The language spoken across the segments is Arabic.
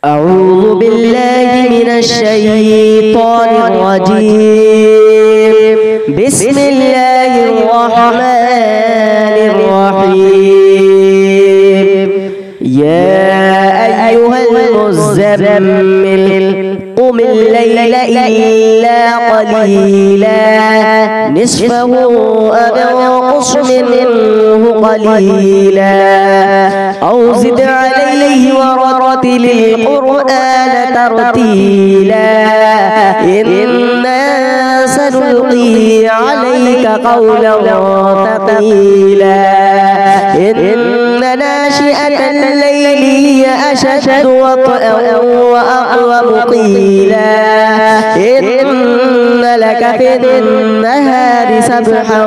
أعوذ بالله من الشيطان الرجيم. بسم الله الرحمن الرحيم. يا أيها المزمل قم الليل إلا قليلا نصفه أو انقص منه قليلا أو زد عليه ورتل القرآن ترتيلا إنا سنلقي عليك قولا ثقيلا إن ناشئة الليل هي أشد وطئا وأقوم قيلا إن لك في النهار سبحا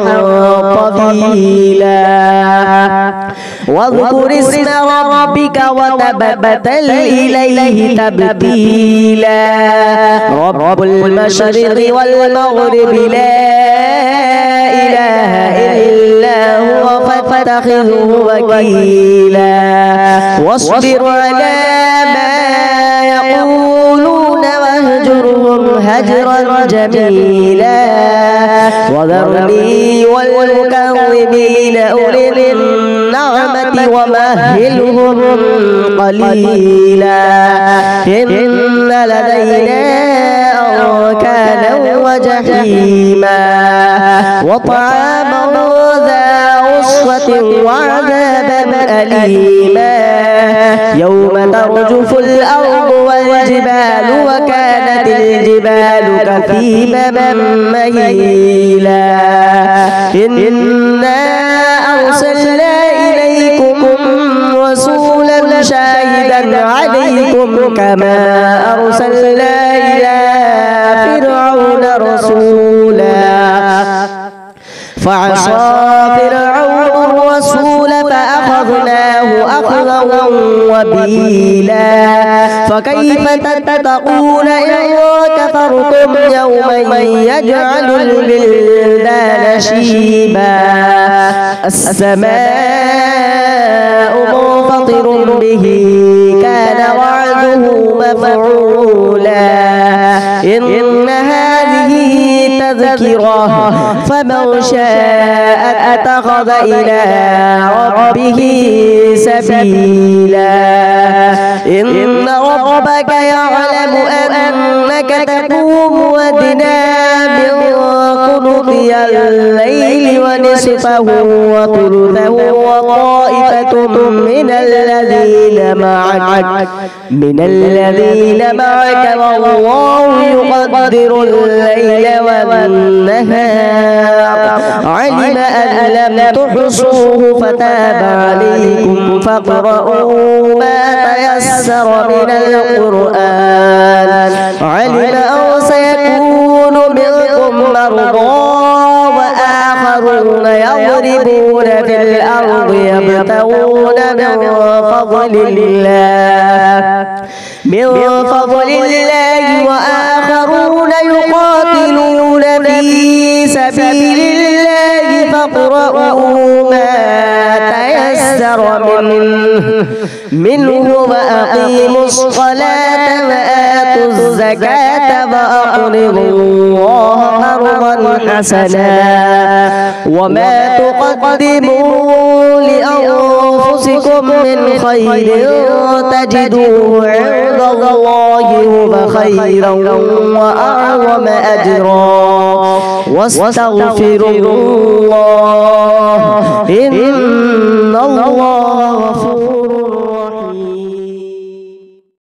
طويلا واذكر اسم ربك وتبتل إليه تبتيلا رب المشرق والمغرب لا إله إلا هو فاتخذه وكيلا واصبر على ما يقولون واهجرهم هجرا جميلا وذرني والمكذبين أولي النعمة ومهلهم قليلا إن لدينا أنكالا وجحيما وطعاما ذا غصة وعذابا أليما يوم ترجف الأرض والجبال وكانت الجبال كثيبا مهيلا إنا أرسلنا إليكم رسولا شاهدا عليكم كما أرسلنا إلى فرعون رسولا فعصى فرعون الرسول فأخذناه أخذا وبيلا فكيف تتقون إن كفرتم يوما يجعل البلدان شيبا السماء منفطر به كان وعده مفعولا إن هذه تذكرة فمن شاء اتخذ إلى ربه سبيلا إن ربك يعلم أنك تقوم أدنى من ثلثي الليل ونصفه وثلثه وطائفة من الذين معك والله يقدر الليل والنهار علم أن لم تحصوه فتاب عليكم فاقرؤوا ما تيسر من القرآن علم أن سيكون منكم مرضى وآخرون يضربون في الأرض يبتغون من فضل الله وآخرون يقاتلون في سبيل الله فاقرؤوا ما تيسر منه وأقيموا الصلاة وآتوا الزكاة وأقرضوا الله قرضا حسنا وما تقدموا لأنفسكم من خير تجدوه عند الله هو خيرا وأعظم أجرا واستغفروا الله إن